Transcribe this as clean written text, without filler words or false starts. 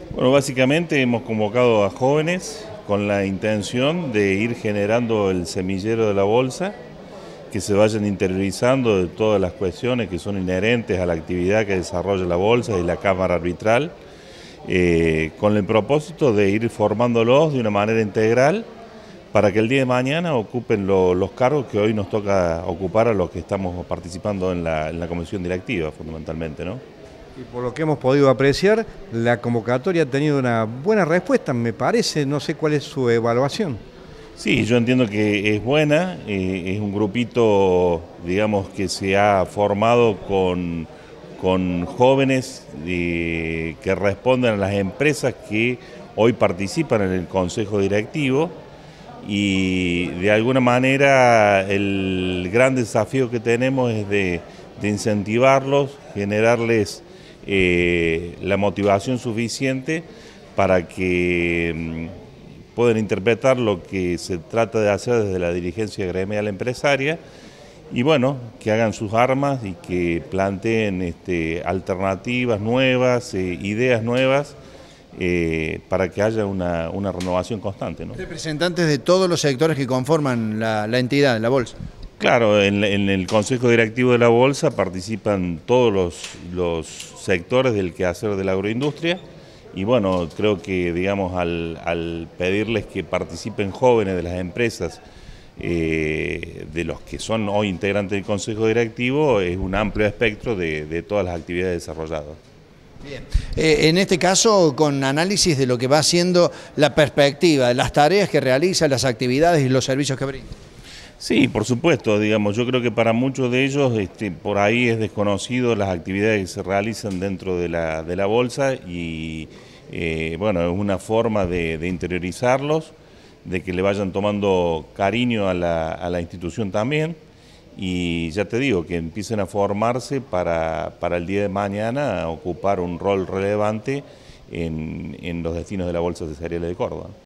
Bueno, básicamente hemos convocado a jóvenes con la intención de ir generando el semillero de la bolsa, que se vayan interiorizando de todas las cuestiones que son inherentes a la actividad que desarrolla la bolsa y la cámara arbitral, con el propósito de ir formándolos de una manera integral para que el día de mañana ocupen los cargos que hoy nos toca ocupar a los que estamos participando en la comisión directiva, fundamentalmente, ¿no? Y por lo que hemos podido apreciar, la convocatoria ha tenido una buena respuesta, me parece, no sé cuál es su evaluación. Sí, yo entiendo que es buena, es un grupito, digamos, que se ha formado con jóvenes que responden a las empresas que hoy participan en el consejo directivo y de alguna manera el gran desafío que tenemos es de incentivarlos, generarles la motivación suficiente para que pueden interpretar lo que se trata de hacer desde la dirigencia gremial empresaria y bueno, que hagan sus armas y que planteen alternativas nuevas, ideas nuevas para que haya una renovación constante, ¿no? Representantes de todos los sectores que conforman la entidad, la bolsa. Claro, en el Consejo Directivo de la Bolsa participan todos los sectores del quehacer de la agroindustria y bueno, creo que digamos al pedirles que participen jóvenes de las empresas, de los que son hoy integrantes del Consejo Directivo, es un amplio espectro de todas las actividades desarrolladas. Bien. En este caso, con análisis de lo que va siendo la perspectiva, de las tareas que realiza, las actividades y los servicios que brinda. Sí, por supuesto, digamos, yo creo que para muchos de ellos por ahí es desconocido las actividades que se realizan dentro de la bolsa y bueno, es una forma de interiorizarlos, de que le vayan tomando cariño a la institución también y ya te digo, que empiecen a formarse para el día de mañana ocupar un rol relevante en los destinos de la Bolsa de Cereales de Córdoba.